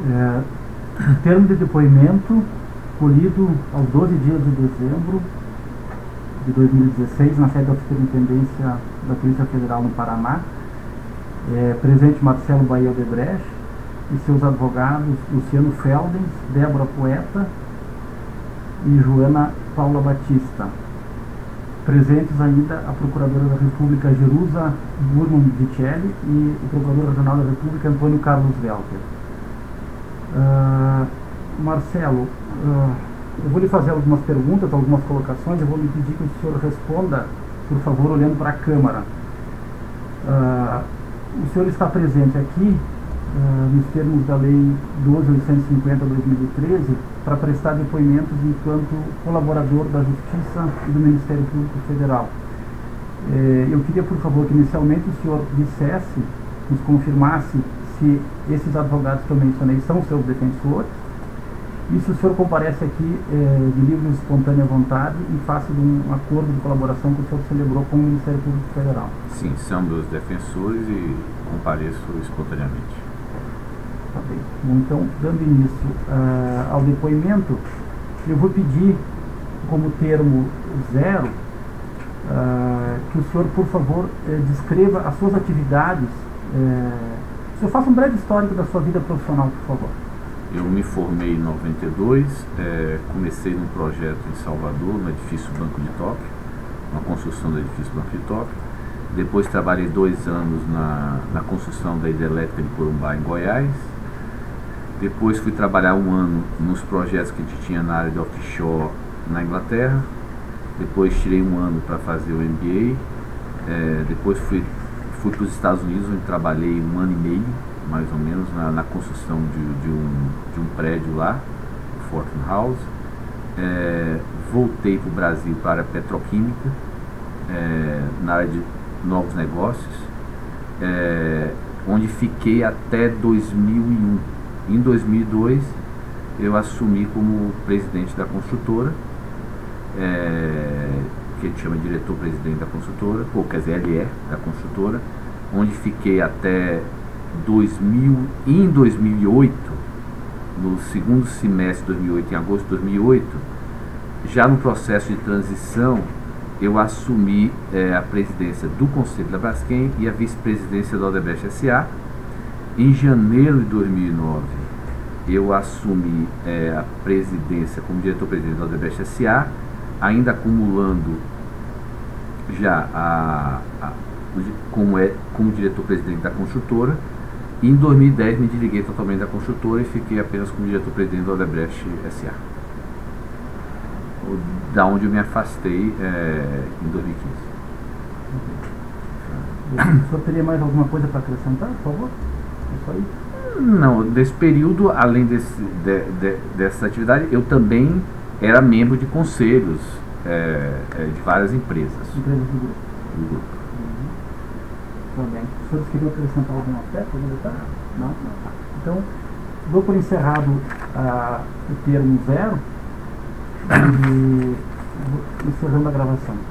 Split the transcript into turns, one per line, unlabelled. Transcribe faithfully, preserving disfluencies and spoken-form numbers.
É, termo de depoimento colhido aos doze dias de dezembro de dois mil e dezesseis na sede da Superintendência da Polícia Federal no Paraná. É, presente Marcelo Bahia Odebrecht e seus advogados Luciano Feldens, Débora Poeta e Joana Paula Batista. Presentes ainda a Procuradora da República Jerusa Burman Vicelli e o Procurador Regional da República Antônio Carlos Welter. Uh, Marcelo, uh, eu vou lhe fazer algumas perguntas, algumas colocações, eu vou lhe pedir que o senhor responda, por favor, olhando para a Câmara. Uh, o senhor está presente aqui, uh, nos termos da Lei doze mil oitocentos e cinquenta de dois mil e treze, para prestar depoimentos enquanto colaborador da Justiça e do Ministério Público Federal. Uh, eu queria, por favor, que inicialmente o senhor dissesse, nos confirmasse se esses advogados que eu mencionei são seus defensores, e se o senhor comparece aqui eh, de livre e espontânea vontade em face de um acordo de colaboração que o senhor celebrou com o Ministério Público Federal.
Sim, são meus defensores e compareço espontaneamente.
Tá bem. Bom, então, dando início uh, ao depoimento, eu vou pedir como termo zero uh, que o senhor, por favor, eh, descreva as suas atividades. Eh, o senhor faça um breve histórico da sua vida profissional, por favor.
Eu me formei em noventa e dois, é, comecei num projeto em Salvador, no edifício Banco de Tóquio, na construção do edifício Banco de Tóquio. Depois trabalhei dois anos na, na construção da hidrelétrica de Corumbá, em Goiás. Depois fui trabalhar um ano nos projetos que a gente tinha na área de offshore na Inglaterra. Depois tirei um ano para fazer o M B A. É, depois fui, fui para os Estados Unidos, onde trabalhei um ano e meio, mais ou menos, na, na construção de, de, um, de um prédio lá, o Fortune House. É, voltei para o Brasil para a petroquímica, é, na área de novos negócios, é, onde fiquei até dois mil e um. Em dois mil e dois, eu assumi como presidente da construtora, é, que a gente chama de diretor-presidente da construtora, ou quer dizer, ele é da construtora, onde fiquei até dois mil, em dois mil e oito, no segundo semestre de dois mil e oito, em agosto de dois mil e oito, já no processo de transição, eu assumi é, a presidência do Conselho da Braskem e a vice-presidência da Odebrecht S A. Em janeiro de dois mil e nove, eu assumi é, a presidência como diretor-presidente da Odebrecht S A, ainda acumulando já a, a, como, é, como diretor-presidente da construtora. E em dois mil e dez me desliguei totalmente da construtora e fiquei apenas como diretor-presidente da Odebrecht S A. Da onde eu me afastei é, em dois mil e
quinze. O senhor teria mais alguma coisa para acrescentar, por favor? É só isso?
Não, desse período, além desse, de, de, dessa atividade, eu também era membro de conselhos é, de várias empresas.
Empresas do grupo.
Do grupo.
Uhum. Tá bem. Os senhores queriam acrescentar algum aspecto? Algum detalhe? Não? Não. Então, dou por encerrado ah, o termo zero e encerrando a gravação.